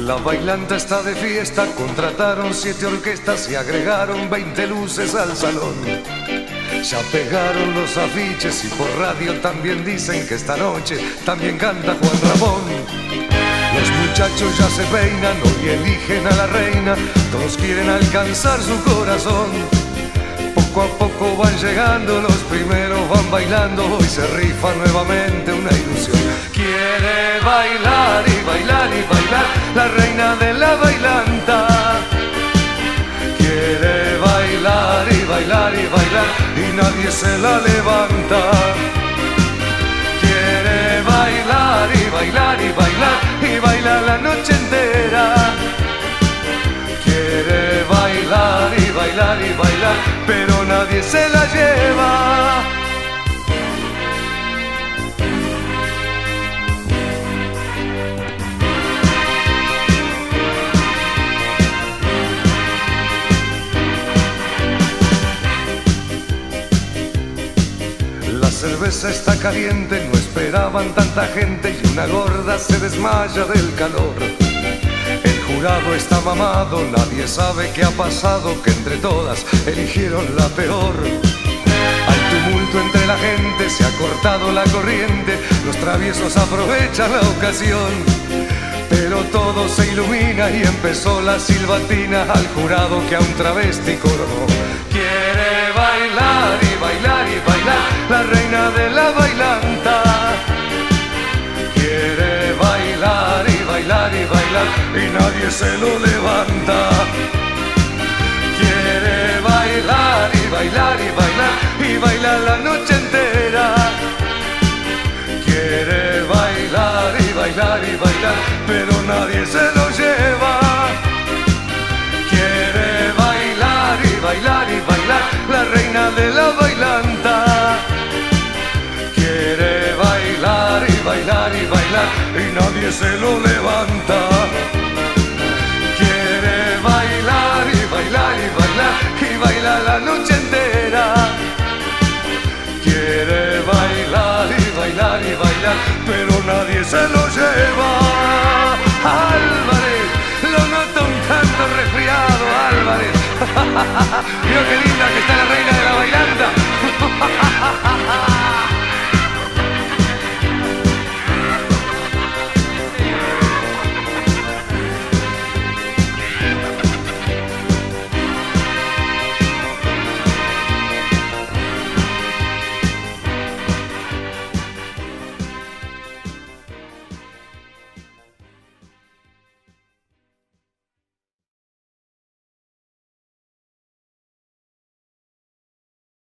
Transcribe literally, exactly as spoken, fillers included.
La bailanta está de fiesta, contrataron siete orquestas y agregaron veinte luces al salón. Ya pegaron los afiches y por radio también dicen que esta noche también canta Juan Ramón. Los muchachos ya se peinan, hoy eligen a la reina, todos quieren alcanzar su corazón. Poco a poco van llegando, los primeros van bailando, hoy se rifa nuevamente una ilusión. Quiere bailar y bailar y bailar la reina de la bailanta. Quiere bailar y bailar y bailar y nadie se la levanta. Quiere bailar y bailar y bailar y bailar la noche entera. Quiere bailar y bailar y bailar, pero nadie se la lleva. La cerveza está caliente, no esperaban tanta gente y una gorda se desmaya del calor. El jurado está mamado, nadie sabe qué ha pasado, que entre todas eligieron la peor. Hay tumulto entre la gente, se ha cortado la corriente, los traviesos aprovechan la ocasión. Pero todo se ilumina y empezó la silbatina al jurado que a un travesti coronó. Quiere bailar y bailar y bailar la reina de la bailanta. Quiere bailar y bailar y bailar y nadie se lo levanta. Quiere bailar y bailar y bailar y bailar la noche entera. Quiere bailar y bailar y bailar, pero nadie se lo lleva. Quiere bailar y bailar y bailar la reina de la bailanta. Quiere bailar y bailar y bailar y nadie se lo levanta. Quiere bailar y bailar y bailar y bailar la noche entera. Quiere bailar y bailar y bailar, pero nadie se lo lleva. Álvarez, lo noto un tanto resfriado, Álvarez. Yo quería